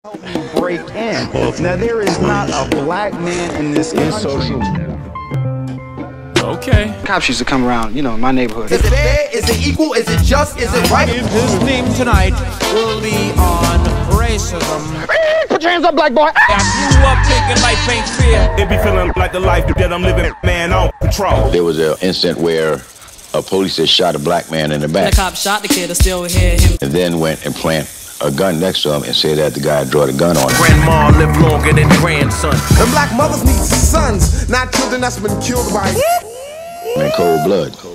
break in. Now there is not a black man in this country. Okay. Cops used to come around, in my neighborhood. Is it fair? Is it equal? Is it just? Is it right? His theme tonight will be on racism. Put your hands up, black boy. I grew up thinking life ain't fair. It be feeling like the life that I'm living, man, on patrol. There was an incident where a police had shot a black man in the back. The cop shot the kid, I still hear him. And then went and planted a gun next to him and said that the guy draw the gun on him. Grandma lived longer than grandson. And black mothers need sons, not children that's been killed by In cold blood.